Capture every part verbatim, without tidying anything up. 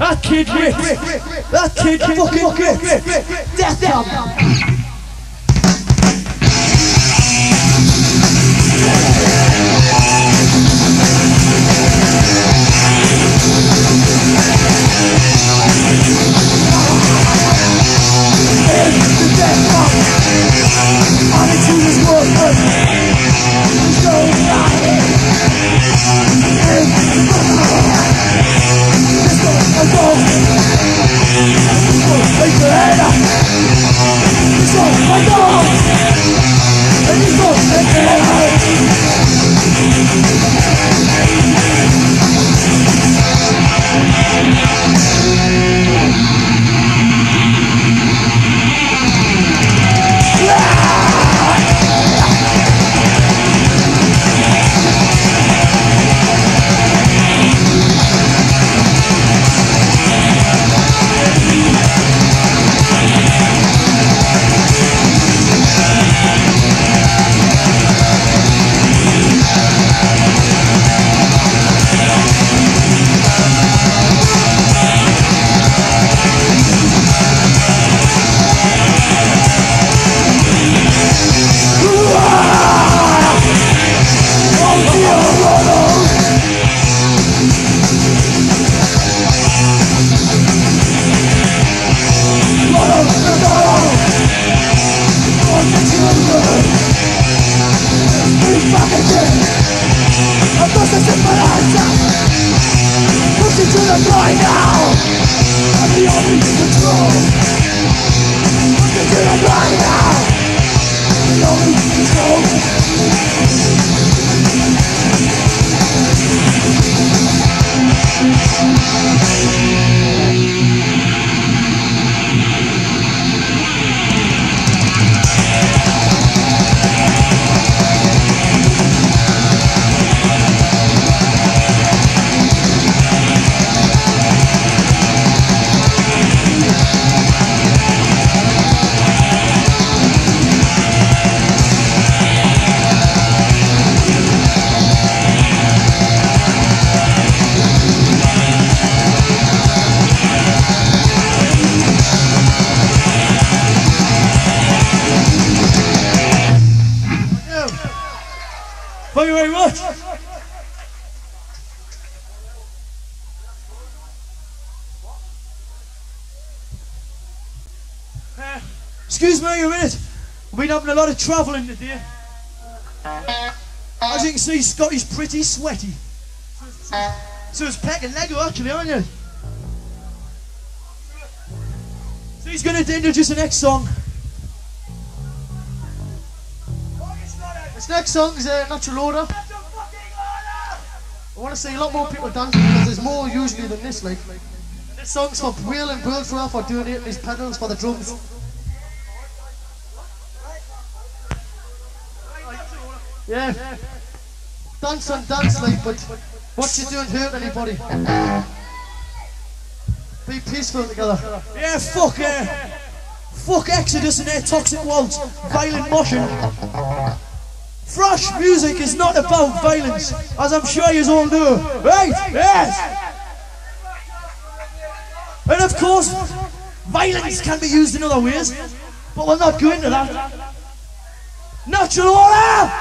That kid ripped. That kid fucking ripped. Death Cab. Thank you very much. Uh, excuse me a minute. We've been having a lot of travelling today. As you can see, Scotty's pretty sweaty. So it's peck and Lego actually, aren't you? So he's going to introduce the next song. This next song is uh, Natural Order. I want to see a lot more people dancing because there's more usually than this. Like, this song's for Will and Burnswell for donating his pedals for the drums. Yeah. Dance and dance, like, but what you doing hurt anybody. Be peaceful together. Yeah, fuck uh, fuck Exodus and their toxic waltz, violent motion. Thrash music is not about violence, as I'm sure you all know. Right? Yes! And of course, violence can be used in other ways, but we'll not go into that. Natural Order!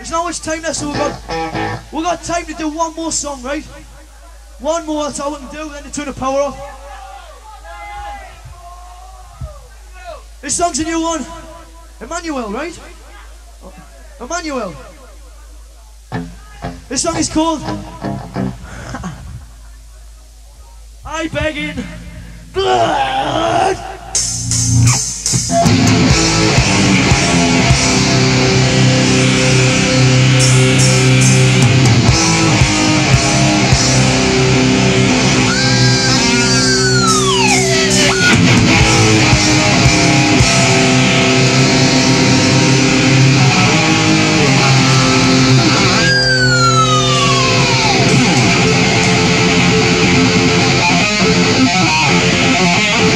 There's not much time left, so we've got, we've got time to do one more song, right? One more, that's all we can do, then to turn the power off. This song's a new one. Emmanuel, right? Emmanuel. This song is called I Beg in Blood. Yeah.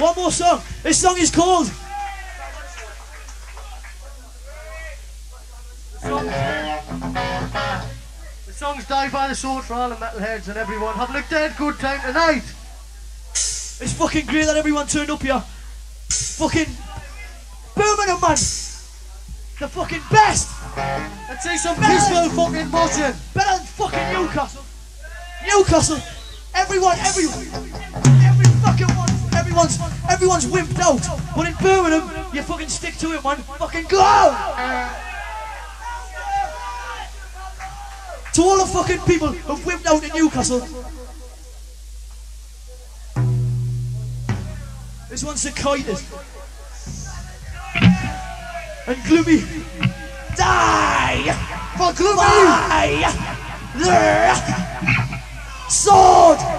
One more song. This song is called. The song's Die by the Sword for all the metalheads and everyone having a dead good time tonight. It's fucking great that everyone turned up here. Fucking Birmingham, man. The fucking best. Let's see some peaceful fucking motion. Better than fucking Newcastle. Newcastle. Everyone, everyone, every fucking one, everyone's, everyone's wimped out. But in Birmingham, you fucking stick to it, man. Fucking go! To all the fucking people who've wimped out in Newcastle. This one's the kindest. And Gloomy. Die! For Gloomy! Die! Sword!